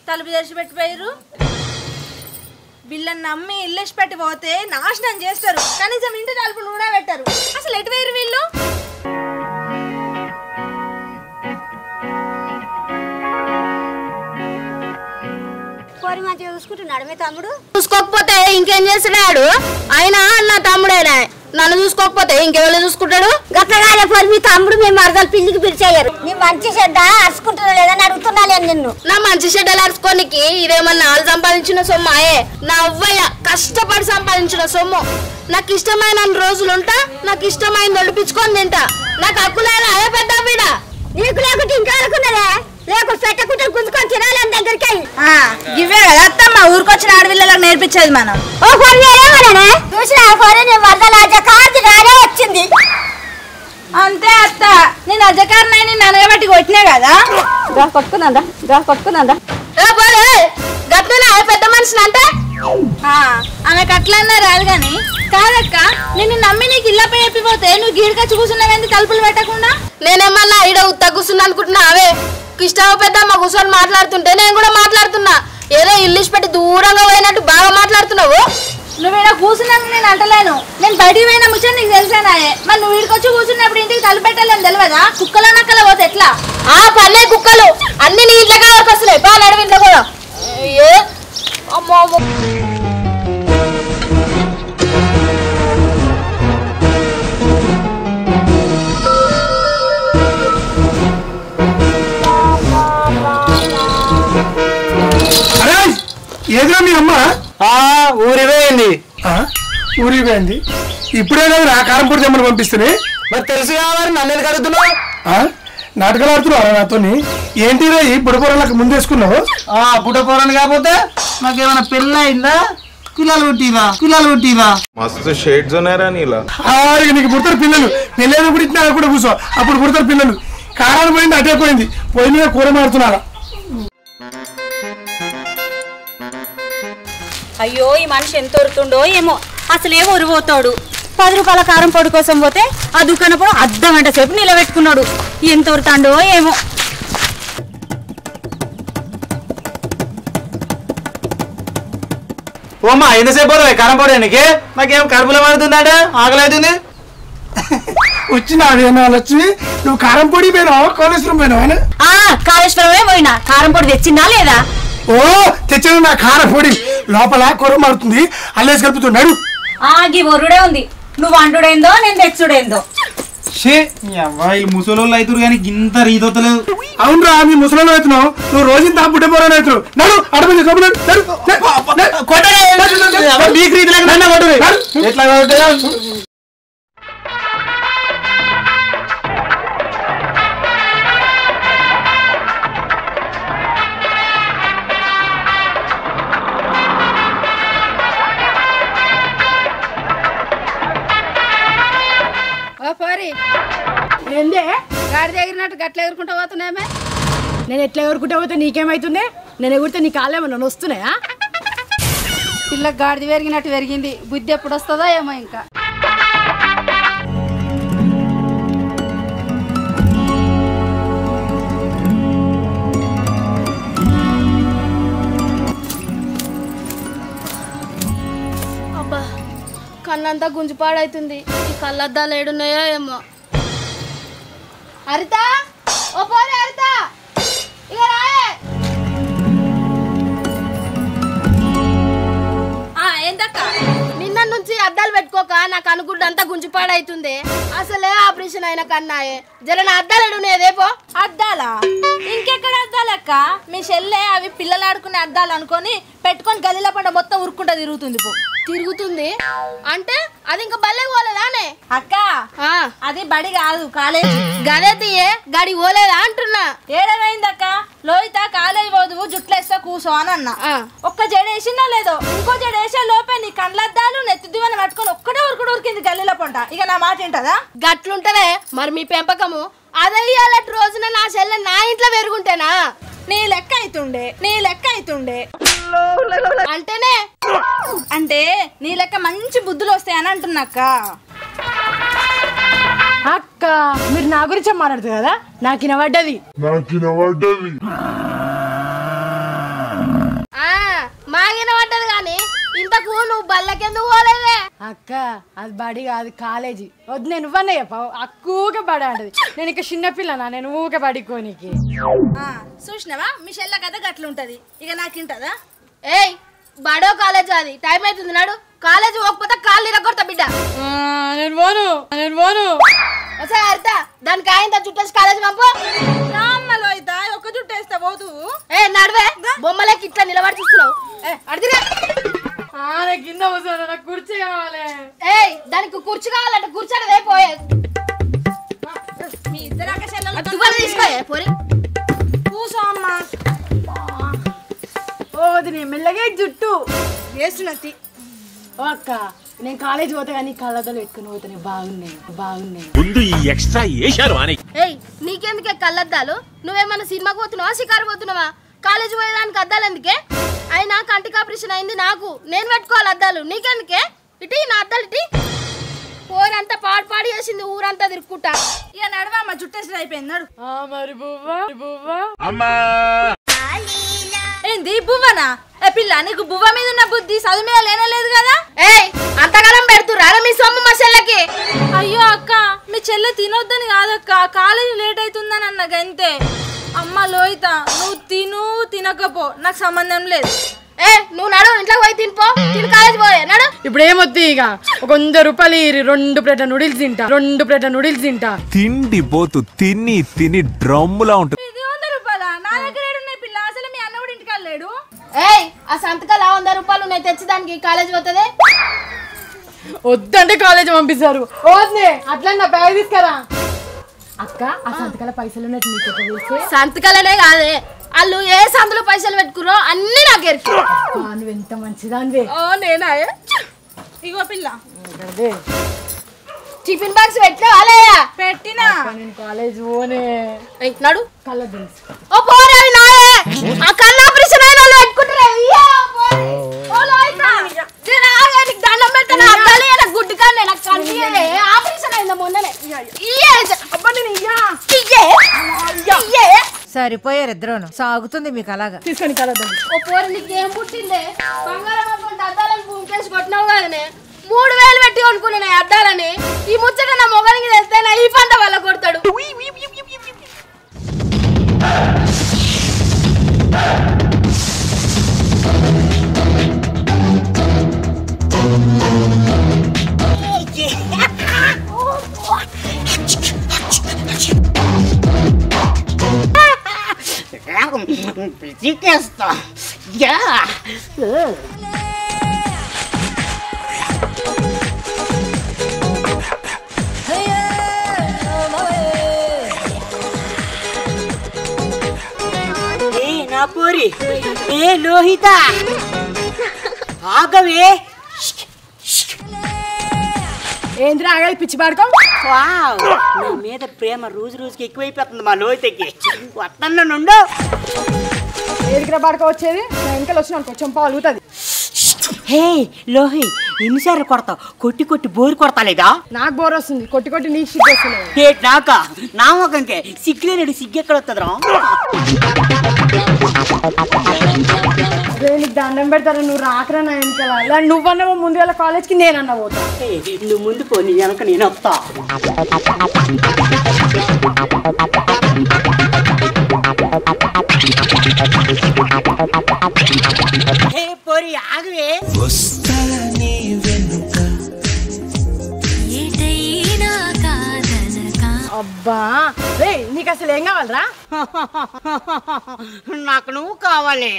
తలుపు తెరిచి పెట్టిపోయారు. వీళ్ళని నమ్మి ఇల్లేసి పెట్టి పోతే నాశనం చేస్తారు. కనీసం ఇంటి తలుపులు కూడా పెట్టరు. అసలు ఎటు వేరు వీళ్ళు? కోరి మంచిగా చూసుకుంటున్నాడు మీ తమ్ముడు. చూసుకోకపోతే ఇంకేం చేస్తున్నాడు? ఆయన నా తమ్ముడేనా, నన్ను చూసుకోకపోతే ఇంకెవరు చూసుకుంటాడు? గట్లగానే పోయి మీ తమ్ముడు మేము మరదలు పిల్లికి పిలిచేయరు. నీ మంచి చెడ్డ అరుచుకుంటున్నా లేదని అడుగుతున్నాను నిన్ను. నా మంచి చెడ్డలు అరుచుకోనికి ఇదేమన్నా వాళ్ళు సంపాదించిన సొమ్మాయే? నా అవ్వయ్య కష్టపడి సంపాదించిన సొమ్ము. నాకు ఇష్టమైన రోజులు ఉంటా, నాకు ఇష్టమైన ఒడిపించుకొని తింటా. నాకు హక్కులేనా అదే పెద్ద బిడ్డ? నీకు లేకుంటే ఇంకా అనుకున్నదే, లేకుంటే పెట్టకుంటే గుంజుకొని తినాలి అని దగ్గరికి. ఇవే కదా అత్తమ్మ ఊరికొచ్చిన ఆడపిల్లలకు నేర్పించేది మనం. ఓ కొన్ని చూసిన నేను వరదల కాదు రానే వచ్చింది. అంతే అత్త, నేను అజకారనని ననగబట్టి కొట్టినా కదా. కొట్టుకున్నాందా గట్లనే పెద్ద మనిషిని అంటే ఆమెకు అట్లన్నా రాదు గాని. కాదక్క, నిన్ను నమ్మి నీకు ఇళ్ళపై చెప్పిపోతే నువ్వు గీడికొచ్చి కూర్చున్నావేంది తలుపులు పెట్టకుండా? నేనేమన్నా ఈడ ఉత్త కూర్చున్నా అనుకుంటున్నా? అవే ఇష్టమ పెద్దమ్మ కూర్చొని మాట్లాడుతుంటే నేను కూడా మాట్లాడుతున్నా. ఏదో ఇల్లు పెట్టి దూరంగా పోయినట్టు బాగా మాట్లాడుతున్నావు. నువ్వు ఇక్కడ కూర్చున్నాక నేను అంటలేను, నేను బయటికి పోయిన ముచ్చట నీకు తెలిసానాయే. మరి నువ్వు వీడికొచ్చి కూర్చున్నప్పుడు ఇంటికి తలుపు పెట్టాలని తెలియదా? కుక్కలో నక్కల పోతే ఎట్లా? పల్లె కుక్కలు అన్ని నీ ఇంట్లోగా వస్తున్నాయి. పా నడువు ఇంట్లో కూడా. అమ్మో ఏదో మీ అమ్మ ఊరిపోయింది. ఊరిపోయింది. ఇప్పుడే కదా కారంపూడి జమ్మని పంపిస్తున్నాయి. మరి తెలుసు కావాలి నన్ను ఎందుకు అడుగుతున్నావు? నాటకాలు ఆడుతున్నావు నాతో. ఏంటి ఈ బుడపూరలకు ముందేసుకున్నావు? బుడపూరని కాకపోతే నాకేమైనా పెళ్ళి అయిందా? పిల్లలు పుట్టిరా మస్తు షేడ్స్ ఉన్నారా నీలా? నీకు పుడతారు పిల్లలు. పెళ్ళైన పుట్టినా కూడా కూర్చో, అప్పుడు పుడతారు పిల్లలు. కారాలు పోయింది, అటే పోయింది. పోయి మీద కూర మారుతున్నారా? అయ్యో ఈ మనిషి ఎంత ఉరుతుండో ఏమో. అసలేమో ఉరిపోతాడు. 10 రూపాయల కారం పొడి కోసం పోతే ఆ దుకాణప్పుడు అర్ధగంట సేపు నిలబెట్టుకున్నాడు. ఎంత ఉరుతాండో ఏమో. ఓమ్మా ఎంతసేపు కారం పొడడానికి? నాకేం కడుపులో పడుతుందంటే ఆకలి అవుతుంది. వచ్చినా లక్ష్మి, నువ్వు కారం పొడి పోయినావా కాళేశ్వరం పోయినావా? కాళేశ్వరమే పోయినా. కారం పొడి తెచ్చిందా లేదా? ఓ తెచ్చిన నా కారం పొడి లోపల కూర మారుతుంది, అల్లేసి కలుపుతున్నాడు. ఆగి ఒరుడే ఉంది. నువ్వు అంటుడేందో నేను తెచ్చుడేందో. వీళ్ళు ముసలోళ్ళు అవుతారు కానీ ఇంత రీతలేదు. అవునరా, మీ ముసలి అవుతున్నావు. నువ్వు రోజు తా బుడ్డ పోరాడు అవుతున్నావు. నడు అడుగు ఎట్లా ఏందే గాడి ఎగిరినట్టు గట్ల ఎగురుకుంటా పోతున్నామే? నేను ఎట్లా ఎగురుకుంటా పోతే నీకేమైతుంది? నేను ఎగురితే నీ కాళ్ళేమో నన్ను వస్తున్నాయా? పిల్ల గాడిది పెరిగినట్టు పెరిగింది. బుద్ధి ఎప్పుడు వస్తుందో ఏమో. ఇంకా అబ్బా కన్నంతా గుంజుపాడైతుంది. ఈ కళ్ళద్దాలు ఏడున్నాయో ఏమో. హరిత, ఓ పోరే హరిత, ఇక రాయే. ఏందక్క నిన్న నుంచి అద్దాలు పెట్టుకోక నాకు అనుకుంటంతా గుంజుపాడైతుంది. అసలే ఆపరేషన్ అయిన కన్నాయే. జర నా అద్దాలు ఎడునేదేపో. అద్దాలా? ఇంకెక్కడ అద్దాలక్క? మీ చెల్లె అవి పిల్లలు ఆడుకునే అద్దాలు అనుకొని పెట్టుకొని గలీల పంట మొత్తం ఉరుక్కుంటా తిరుగుతుంది. తిరుగుతుంది అంటే అది ఇంకా బల్లె పోలేదానే? అక్క అది బడి కాదు, కాలేజ్. గదే తీయే గడి పోలేదా అంటున్నా. ఏడమైందక్క? లోహిత కాలేజ్ పోదు జుట్లేస్తా కూసో అని అన్నా. ఒక్క జడేసిందా లేదో, ఇంకో జడేసే లోపే నీ కండ్లద్దాలు నెత్తి దివని పట్టుకొని ఒక్కడే ఉరికింది గల్లీల పంట. ఇక నా మాట ఏంటదా? గట్లుంటదే మరి మీ పెంపకము. అదే ఇయ్యాలటి రోజున నా చెల్లె నా ఇంట్లో పెరుగుంటేనా? నీ లెక్క అయితుండే అంటేనే అంటే నీ లెక్క మంచి బుద్ధులు వస్తాయని అంటున్నాక్క. అక్క మీరు నా గురించి మాట్లాడుతుంది కదా, నాకు వినబడ్డది. బాగానే పడ్డది కానీ ఇంతకు నువ్వు బల్లకెందుకు పోలేదే? అక్క అది బడి కాదు కాలేజీ. వద్దు నేను ఇవ్వనే చెప్పావు అక్కూకే బడి అంటది. నేను ఇక చిన్నపిల్లనా నేను ఊకే బడికోనికి. చూసినావా మీ చెల్ల కథ గట్లుంటది ఇక నాకింటదా? ఏయ్ బడో కాలేజ్ అది టైం అవుతుంది నాడు. కాలేజ్ పోకపోతే కాళ్ళు ఇరగొడతా బిడ్డ. నేను పోను ఒకసారి అర్థ దానికి ఆయన చుట్టేసి కాలేజ్ పంపు. రామ్మలో అయితే ఒక జుట్టు వేస్తా పోతు. ఏ నడువే బొమ్మలకి ఇట్లా నిలబడి చూస్తున్నావు. అడిగిరా కింద కూర్చోను నాకు కుర్చీ కావాలి. ఏయ్ దానికి కుర్చీ కావాలంటే కూర్చోడదే పోయే. మీ ఇద్దరు అక్క చెల్లెలు తువ్వాలు తీసుకోయే పోరి. కూసో అమ్మా. ఓ వదినే మెల్లగా జుట్టు వేస్తున్నది. ఓ అక్క నేను కాలేజ్ పోతే కానీ కళ్ళద్దలు పెట్టుకుని పోతానే బాగున్నాయి. ముందు ఈ ఎక్స్ట్రా ఏశారు అని. ఏయ్ నీకెందుకే కళ్ళద్దాలు? నువ్వేమన్నా సినిమాకి పోతున్నావా షికారు పోతున్నావా? కాలేజ్ పోయేదానికి అద్దాలు ఎందుకే? అయినా కంటికి ఆపరేషన్ అయింది నాకు, నేను పెట్టుకోవాలి అద్దాలు. నీకెందుకే? ఇటీ నా అద్దాలు ఇటీ. పోరంతా పాడు చేసింది ఊరంతా తిరుక్కుంటా. ఇక నడవమ్మ జుట్టేసి అయిపోయింది నడు. మరి బువ్వ అమ్మా ఏంది బువ్వనా? ఏ పిల్ల నీకు బువ్వ మీద ఉన్న బుద్ధి చదువు మీద లేనలేదు కదా? ఏయ్ అంతకాలం పెడుతురా మీ సొమ్ము మా చెల్లకి? అయ్యో అక్క మీ చెల్లె తినొద్దని కాదక్క కాలేజీ లేట్ అవుతుందని అన్న గంతే. అమ్మ లోహిత నువ్వు తినకపో నాకు సంబంధం లేదు. ఏ నువ్వు నడు ఇంట్లో పోయి తినిపో. తిని కాలేజ్ పోయే నడు. ఇప్పుడు ఏమొద్దు ఇక ఒక 100 రూపాయలు 2 ప్లేట్ల నూడిల్స్ తింటా. తిండి పోతు తిని డ్రమ్ములా ఉంటుంది. ఇది 100 రూపాయలా? నా దగ్గర ఏడున్నాయి పిల్ల. అసలు మీ అన్న కూడా ఇంటికి వెళ్ళలేడు. ఏయ్ ఆ సంతకాలు 100 రూపాయలు ఉన్నాయి తెచ్చిదానికి కాలేజ్ పోతుంది. వద్దంటే కాలేజ్ పంపిస్తారు. వద్దే అట్లా నా బ్యాగ్ తీసుకురా. అక్క ఆ సంతకాల పైసలు ఉన్నట్టు నీకు ఎట్లా తెలుసు? సంతకాలనే కాదే వాళ్ళు ఏ సంతలో పైసలు పెట్టుకురో అన్ని నాకు ఎరికి. నువ్వు ఎంత మంచిదానివే. ఓ నేనా? ఇగో పిల్ల టిఫిన్ బాక్స్ పెట్టలేవాలయ్యా? పెట్టినా. నేను కాలేజ్ పోనే. నడు కళ్ళ తెలుసు. ఓ పోరే అవి నాయే. ఆ కన్ను ఆపరేషన్ అయిన వాళ్ళు పెట్టుకుంటారే. ఓ లోయితా నేను ఆగానికి దండం పెడతాను. అద్దాలి నాకు గుడ్డు కానీ నాకు కన్ను ఆపరేషన్ అయిందా మొన్ననే. అబ్బా నేను ఇయ్యే సరిపోయారు ఇద్దరును. సాగుతుంది మీకు అలాగా. తీసుకొని కలద్దాం. ఓ పోరు నీకు ఏం పుట్టిందే? బంగారం అనుకుంటే అద్దాలని భూమికేసి కొట్టినావు కదనే. 3000 పెట్టి కొనుక్కున్నా అద్దాలని. ఈ ముచ్చట నా మొగనికి తెస్తే నా ఈ పంట వల్ల కొడతాడు. పిసికేస్తా. నా పోరి ఏ లోహిత ఆగవే. ఏంద్రా ఆగలి పిచ్చి పాడుకో. నా మీద ప్రేమ రోజుకి ఎక్కువైపోతుంది మా లోహితకి. వత్తన్న నుండు ఏదికిరా పాడుకో వచ్చేది? నా వెనకాల వచ్చిన అనుకో చెంప అలుగుతుంది. హే లోహి ఎన్నిసార్లు కొడతావు? కొట్టి బోరు కొడతాలేదా? నాకు బోర్ వస్తుంది. కొట్టి నీకు సిగ్గు వస్తుంది. ఏ నాకా నా మొఖంకే సిగ్గులేనాడు. సిగ్గెక్కడ వస్తుందిరా? నీకు దండం పెడతారా? నువ్వు రాకరా నా వెనకాల. నువ్వన్నావో ముందు వెళ్ళ కాలేజ్కి నేనన్నా పోతా. నువ్వు ముందు పో నీ వెనక నేను వస్తా. హే పోరి ఆగవే. అబ్బా రే నీకు అసలు ఏం కావాలరా? నాకు నువ్వు కావాలి.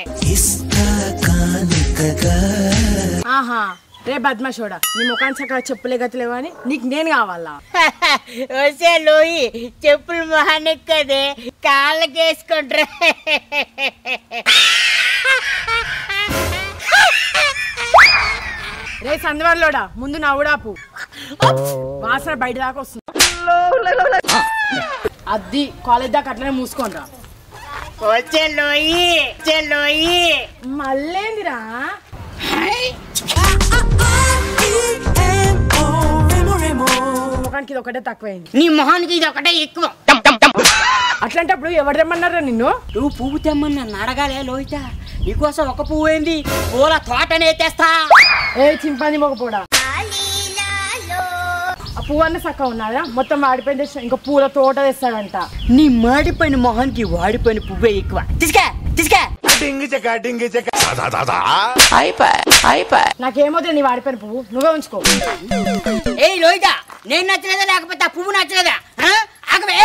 ఆహా రే బద్మాషోడా నీ ముఖాన్ని చక్కగా చెప్పులే గతులేవా అని నీకు నేను కావాలా? వసే లోయి చెప్పులు మహానెక్కదే కాళ్ళకేసుకుంటారా? రే సందవర్లోడా ముందు నా ఊడాపు. వాసన బయట దాకా వస్తుంది. అది కాలేజ్ దాకా అట్లనే మూసుకోనరా. వచ్చే లోయి మళ్ళేందిరా? ముఖానికి ఇది ఒకటే తక్కువైంది. నీ మొహానికి ఇది ఒకటే ఎక్కువ. అట్లాంటప్పుడు ఎవరు తెమ్మన్నారా నిన్ను? నువ్వు పువ్వు తెమ్మని నన్ను అడగాలే లోహిత. నీకోసం ఒక పువ్వు ఏంది పూల తోటనే తెస్తా. ఏ చింపాని మొగపోడా ఆ పువ్వు అన్న సక్క ఉన్నారా మొత్తం వాడిపోయింది ఇంకా పూల తోట తెస్తాడంట. నీ మాడిపోయిన మొహానికి వాడిపోయిన పువ్వే ఎక్కువ. తీసుకా తీసుకా. నాకేమవుతుంది నీ వాడిపోయిన పువ్వు నువ్వే ఉంచుకో. ఏ లోహిత నేను నచ్చలేదా లేకపోతే ఆ పువ్వు నచ్చలేదా? ఆగవే.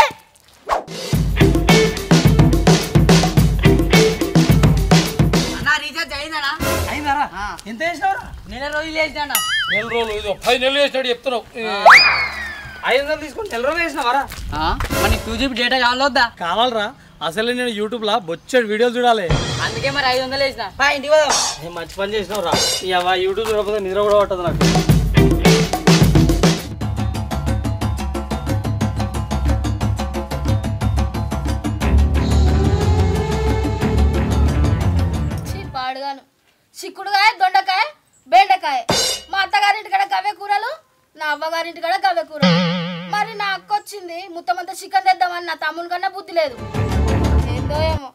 ఎంత వేసినావు? నెల రోజులు వేసినా. నెల రోజులు 10 నెలలు వేసినాడు చెప్తున్నావు. 500 తీసుకొని నెల రోజులు వేసినావారా? మనకి 2GB డేటా కావాలొద్దా? కావాలరా. అసలు నేను యూట్యూబ్ లా బొచ్చాడు వీడియోలు చూడాలి. అందుకే మరి 500 వేసిన. ఇంటికి పోదాం. మంచి పని చేసినావు రా. యూట్యూబ్ చూడకపోతే నిద్ర కూడా పట్టదు నాకు. పాడుగాను చిక్కుడుకాయ దొండకాయ బెండకాయ. మా అత్తగారింటి కడ గవే కూరలు, నా అవ్వగారింటి కడ గవే కూరలు. మరి నా అక్క వచ్చింది ముత్తమంతా చికెన్ తెద్దామని నా తమ్ముని కన్నా బుద్ధి లేదు. ఏందో ఏమో.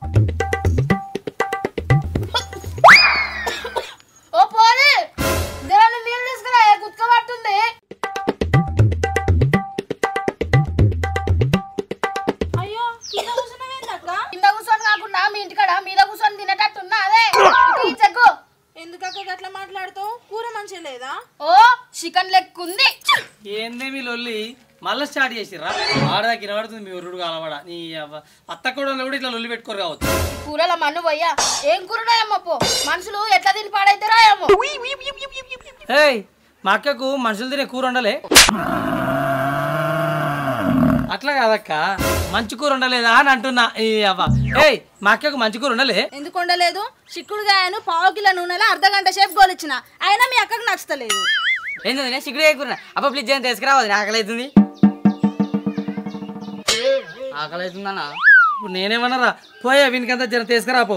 ఓ పోనీ దేవుని నీళ్ళు తీసుకురా గుత్తుకబట్టుంది. అయ్యో కింద కూర్చున్నావేందక్క? కింద కూర్చొని కాకుండా మీ ఇంటికాడ మీద కూర్చొని తినేటట్టున్నా అదే చెక్కు. ఎందుకక్క గట్లా మాట్లాడుతావు? కూర మంచిగా లేదా? ఓ చికెన్ లెక్కుంది. ఏందే మీ లొల్లి మళ్ళీ స్టార్ట్ చేసిర్రా? ఆడదాకి వినబడుతుంది మీ ఉరుడు కాలవాడ. నీ అత్త కూడా ఇట్లా లొల్లి పెట్టుకోరు కావచ్చు. కూరల మన్ను పోయ్యా ఏం కూరనాయమ్మ పో. మనుషులు ఎట్లా తిని పాడైతారా ఏమో. ఏయ్ మా అక్కకు మనుషులు తినే కూర ఉండలే. అట్లా కాదక్క మంచి కూర ఉండలేదా అని అంటున్నా. ఏయ్ మా అక్కకు మంచి కూర ఉండలే. ఎందుకు ఉండలేదు? చిక్కుడుగాయను 1/2 కిలో నూనెలో అర్ధగంట సేపు గోలిచ్చిన, అయినా మీ అక్కకు నచ్చలేదు. ఏంటంటే చిక్కుడు కూర అబ్బా ప్లీజ్ ఏం తీసుకురావద్దు. ఆకలి అవుతుంది. ఆకలి అవుతుందన్నా. ఇప్పుడు నేనేమన్నారా? పోయా వీనికంతా జనం తీసుకురాపో.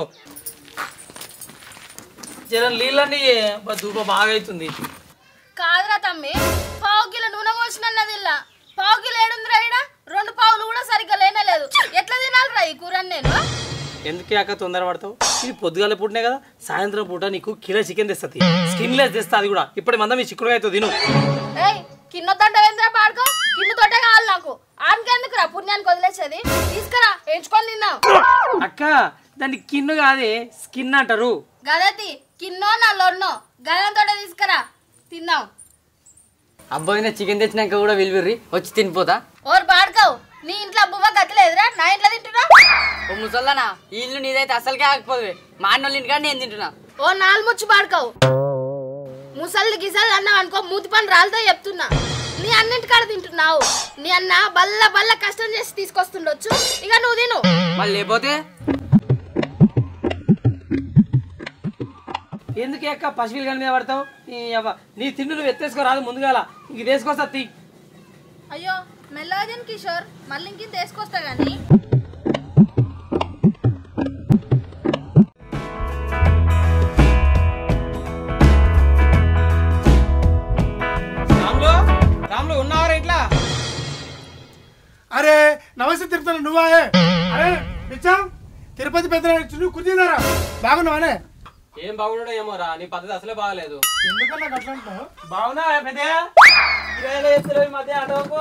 జనం నీళ్ళని దూప బాగా అవుతుంది. కాదురా తమ్మి 1/2 కిలో నూనె పోసినది ఇలా 1/2 కిలో ఏడుందిరా ఈడ. 2 పావులు కూడా సరిగ్గా లేనలేదు. ఎట్లా తినాలిరా ఈ కూర నేను? ఎందుకే అక్క తొందర పడతావు? ఇది పొద్దుగాల పూటనే కదా, సాయంత్రం పూట నీకు కిలో చికెన్ తెస్తుంది. స్కిన్ లెస్ తెస్తా. అది కూడా ఇప్పటి మంద మీ చిక్కుడుగా అవుతుంది తిను. ఏయ్ కిన్నొద్దంట ఏంద్రా పాడుకో. కిన్ను తోటే కావాలి నాకు. ఆమెకెందుకురా పుణ్యానికి వదిలేసేది? తీసుకురా ఎంచుకొని తిన్నావు. అక్క దాన్ని కిన్ను కాదే స్కిన్ అంటారు. గదతి కిన్నో నా లొన్నో గదం తోట తీసుకురా తిన్నావు. అబ్బాయి చికెన్ తెచ్చినాక కూడా విలువిర్రి వచ్చి తినిపోతా. ఓరు పాడుకోవు. నీ ఇంట్లో బువ్వ గట్లేదురా, నా ఇంట్లో తింటున్నా. ఓ ముసల్లానా ఈ ఇల్లు నీదైతే అసలుకే ఆగిపోదు. మా అన్నోళ్ళ ఇంటికాడ నేను తింటున్నా. ఓ నాలుముచ్చి పాడుకోవు. ముసల్ది గిసలు అన్నావు అనుకో మూతి పని రాలతో చెప్తున్నా. నీ అన్నింటికాడ తింటున్నావు. నీ అన్న బల్ల బల్ల కష్టం చేసి తీసుకొస్తుండొచ్చు, ఇక నువ్వు తిను. మళ్ళీ లేకపోతే ఎందుకే అక్క పసిపిల్ మీద పడతావు? నీ తిండి నువ్వు ఎత్తేసుకోరాదు ముందుగాల. ఇంక తీసుకొస్తా తీ. అయ్యో మెల్లగా కిషోర్, మళ్ళీ ఇంక తీసుకొస్తా గానీ. రాములు ఉన్నావరా ఇట్లా? అరే నమస్తే తిరుపతి నువ్వా? అరే పిచ్చా తిరుపతి పెద్ద నువ్వు కుర్చీదారా బాగున్నావానే? ఏం బాగుండో ఏమో రా, నీ పద్ధతి అసలే బాగలేదు. ఎందుకన్నా అట్లా అంటావు? బాగున్నా పెద్ద మధ్య అటోకు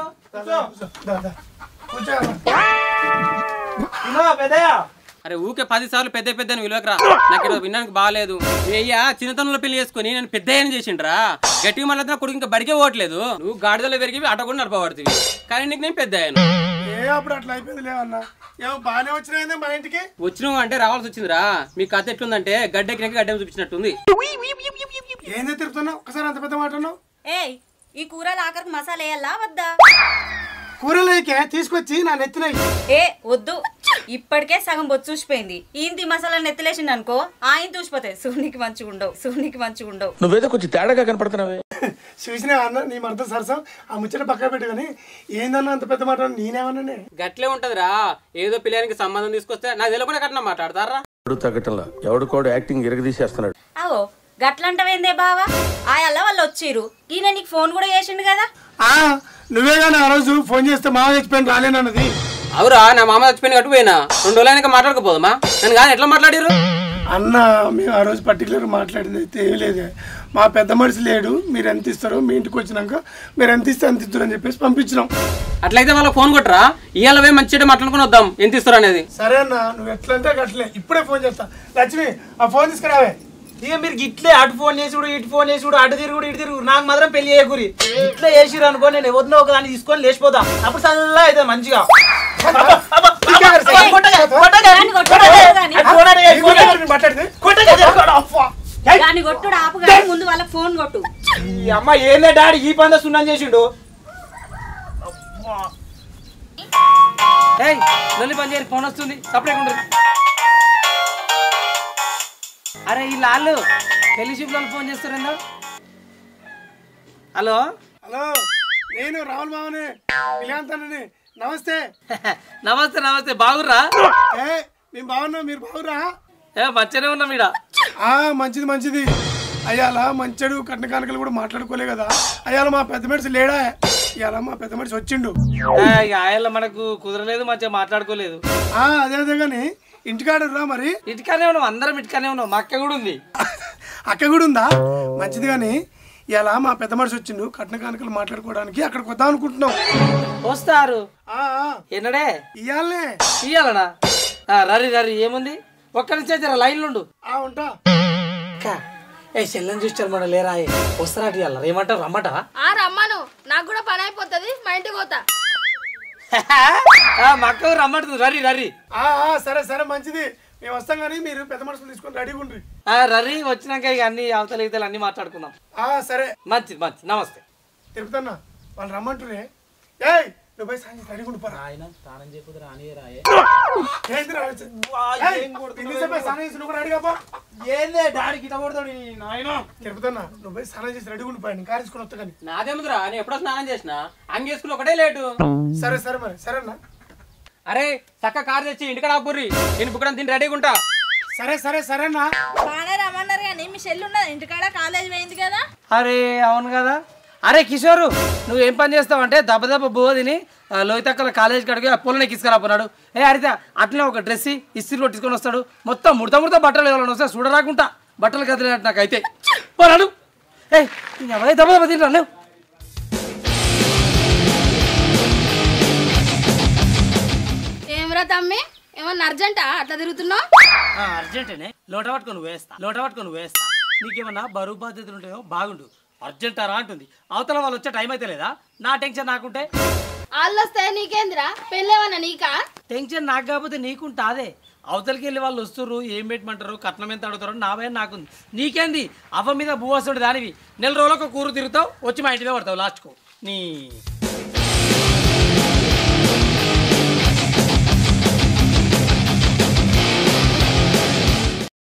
పెద్దయా. అరే ఊకే 10 సార్లు పెద్ద పెద్ద విలువకరా. నాకు ఇక్కడ వినడానికి బాగాలేదు. అయ్యా చిన్నతనంలో పెళ్లి చేసుకుని నేను పెద్ద చేసిండ్రా. గట్టిగా మళ్ళీ కొడుకు ఇంకా బడికే పోవట్లేదు. నువ్వు గాడిదలో పెరిగి అట కూడా నడపబడుతుంది. కానీ నీకు నేను పెద్ద అయ్యాను. అప్పుడు అట్లా అయిపోయింది లేవన్నా. ఏమో బాగానే వచ్చినాయి మన ఇంటికి. వచ్చినావు అంటే రావాల్సి వచ్చిందిరా. మీ కథ ఎట్లుందంటే గడ్డెక్కినాక గడ్డ చూపించినట్టుంది. ఏందో తిరుగుతున్నావు ఒకసారి అంత పెద్ద మాట అన్నావు? ఏయ్ ఈ కూరలు ఆఖరికి మసాలా వేయాలా వద్దా? కూరలేకే తీసుకొచ్చి నా నెత్తినాయి. ఏ వద్దు, ఇప్పటికే సగం బొచ్చు చూసిపోయింది. ఈంతి మసాలా నెత్తలేసింది అనుకో ఆయన చూసిపోతాయి. సూనికి మంచిగా ఉండవు. నువ్వేదో కొంచెం తేడాగా కనపడుతున్నావే. చూసినా అన్న నీ మర్థం సరసం ఆ ముచ్చట పక్క పెట్టు. కానీ ఏందన్నా అంత పెద్ద మాట నేనేమన్నా? గట్లే ఉంటదిరా. ఏదో పిల్లానికి సంబంధం తీసుకొస్తే నాకు తెలియకుండా కట్టినా మాట్లాడతారా? తగ్గటంలా ఎవడు కూడా యాక్టింగ్ ఇరగదీసేస్తున్నాడు. అవో గట్లంటవేందే బావా? ఆయల్ల వాళ్ళు వచ్చిర్రు. ఈయన నీకు ఫోన్ కూడా చేసిండు కదా. నువ్వే కానీ ఆ రోజు ఫోన్ చేస్తే మామ చచ్చిపోయిన రాలేనన్నది. అవురా, నా మామ చచ్చిపోయిన కట్టుపోయినా 2 రోజులైనా మాట్లాడకపోదామా? నన్ను కానీ ఎట్లా మాట్లాడిరు? అన్న మేము ఆ రోజు పర్టికులర్ మాట్లాడింది అయితే ఏం లేదు. మా పెద్ద మనిషి లేడు, మీరు ఎంత ఇస్తారో మీ ఇంటికి వచ్చినాక మీరు ఎంత ఇస్తే అంత ఇస్తారు అని చెప్పేసి పంపించినాం. అట్లయితే వాళ్ళకి ఫోన్ కొట్టరా, ఇవాళ మంచిగా మాట్లాడుకుని వద్దాం ఎంత ఇస్తారు అనేది. సరే అన్న, నువ్వు ఎట్లా అంటే అట్లే ఇప్పుడే ఫోన్ చేస్తా. లక్ష్మి ఆ ఫోన్ తీసుకురావే. ఇక మీరు ఇట్లే అటు ఫోన్ చేసుడు ఇటు ఫోన్ చేసుడు అటు తిరుగుడు ఇటు తిరుగు నాకు మాత్రం పెళ్లి చేయకూరి. ఇట్లా చేసిరు అనుకో నేను ఎవరినో ఒక దాన్ని తీసుకొని లేచిపోతా, అప్పుడు చల్లగా అవుతుంది మంచిగా. ముందు వాళ్ళకి ఫోన్ కొట్టు. ఈ అమ్మ ఏందే డాడీ ఈ పంద సున్నం చేసిండు. లొల్లి పని చేయరు, ఫోన్ వస్తుంది సపరేట్. అరే ఈ లాళ్ళు పెళ్లి షిప్లో ఫోన్ చేస్తారేందో. హలో హలో, నేను రాహుల్ మామని పిలియాంతానని. నమస్తే. నమస్తే నమస్తే, బాగుర్రా? మేము బాగున్నాం, మీరు బాగురా? మంచిగానే ఉన్నాం ఈడ. మంచిది మంచిది. అయ్యాల మంచడు కట్న కానుకలు కూడా మాట్లాడుకోలే కదా. అయ్యాల మా పెద్ద మనిషి లేడా? ఇవాళ మా పెద్ద మనిషి వచ్చిండు. ఆయన మనకు కుదరలేదు, మంచిగా మాట్లాడుకోలేదు. అదే అదే కానీ ఇంటికాడ రా. మరి ఇంటికానే ఉన్నాం, అందరం ఇంటికానే ఉన్నాం. మా అక్క కూడా ఉంది. అక్క కూడా ఉందా? మంచిది కానీ ఇలా మా పెద్ద మనిషి వచ్చిండు, కట్న కానుకలు మాట్లాడుకోవడానికి అక్కడికి వద్దాం అనుకుంటున్నాం. వస్తారు ఎన్నడే? ఇయ్యాలనే. ఇయ్యాలనా? రరి రరి ఏముంది, ఒక్క నుంచి అయితే లైన్లు ఉండు. ఉంటా. చెల్లెని చూస్తారు మన లేరా, వస్తారా? ఇయ్యాల ఏమంటారు, రమ్మంటావా? రమ్మను, నాకు కూడా పని అయిపోతుంది, మా ఇంటికి పోతా. మా అక్క రమ్మంటుంది, రరి రరి. సరే సరే మంచిది, మేము వస్తాం కానీ మీరు పెద్ద మనుషులు తీసుకొని రెడీగా ఉండ్రి. రరి వచ్చినాక ఇక అన్ని అవతల ఇతలు అన్ని మాట్లాడుకుందాం. సరే మంచిది మంచిది. నమస్తే. తిరుపతన్నా వాళ్ళు రమ్మంటురే. నువ్వు పోయి సాయంత్రం రెడీగా ఉండిపోరా. ఆయన స్నానం చేయకపోతే రానియరాయే. ఏందే డాడీ గిట్ట కొడతాడు నాయన. తిరుపతన్నా నువ్వు పోయి స్నానం చేసి రెడీగా ఉండిపోయాను, కారు తీసుకొని వస్తా. కానీ నాదేముందిరా, నేను ఎప్పుడో స్నానం చేసిన, అంగేసుకుని ఒకటే లేటు. సరే సరే మరి సరేనా. అరే చక్క కారు తెచ్చి ఇంటికాడ ఆపుర్రి, నేను బుక్కడం తిని రెడీగా ఉంటా. సరే సరే సరేనా. బాగానే రమ్మన్నారు కానీ మీ చెల్లి ఉన్నది ఇంటికాడ, కాలేజ్ పోయింది కదా. అరే అవును కదా. అరే కిషోరు, నువ్వు ఏం పని చేస్తావు అంటే దెబ్బ దెబ్బ బువ్వ తిని లోయతక్కల కాలేజీకి అడిగి పొలని తీసుకురాపోన్నాడు. హరిత అట్లనే ఒక డ్రెస్ ఇస్త్రీ కొట్టించుకొని వస్తాడు. మొత్తం ముడత ముడత బట్టలు ఎవరైనా వస్తే చూడరాకుంటా, బట్టలు కదిలినట్టు నాకైతే. పోరాడు ఎవరైతే దెబ్బ దెబ్బ తింటా లేవు. ఏమరా తమ్మి, ఏమన్నా అర్జెంటా అట్లా తిరుగుతున్నావు? అర్జెంటేనే, లోట పట్టుకొని వేస్తా, లోట పట్టుకొని వేస్తా. నీకేమన్నా బరువు బాధ్యతలు ఉంటాయో బాగుండు. అర్జెంటారా అంటుంది, అవతల వాళ్ళు వచ్చే టైం అయితే లేదా? నా టెన్షన్ నాకుంటే వాళ్ళు వస్తే నీకేందిరా, పెళ్ళేమన్నా నీకా? టెన్షన్ నాకు కాకపోతే నీకుంటా. అదే అవతలకి వెళ్ళి వాళ్ళు వస్తుర్రు, ఏం పెట్టమంటారు, కట్నం ఎంత అడుగుతారు, నా భయం నాకుంది. నీకేంది అవ్వ మీద భూవస్తుడు దానివి. నెల రోజులకు కూర తిరుగుతావు, వచ్చి మా ఇంటిలో పడతావు లాస్ట్కు. నీ